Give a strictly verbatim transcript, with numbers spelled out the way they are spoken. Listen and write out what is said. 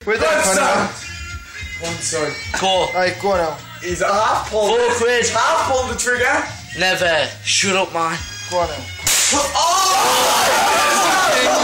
Where's that One, now? One, sorry. Go. Alright, go on now. He's half pulled. Four quid. He's half pulled the trigger. Never. Shut up, man. Go on now. Oh!